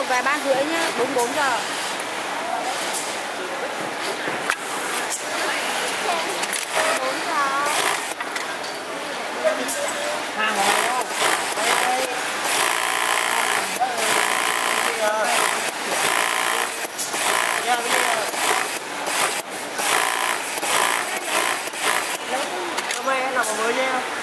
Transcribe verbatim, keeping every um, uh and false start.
về ba rưỡi nhá, đúng bốn giờ. Hàng rồi không? Đây, đây. Yeah, bây giờ. Hôm nay em làm ở mới nha.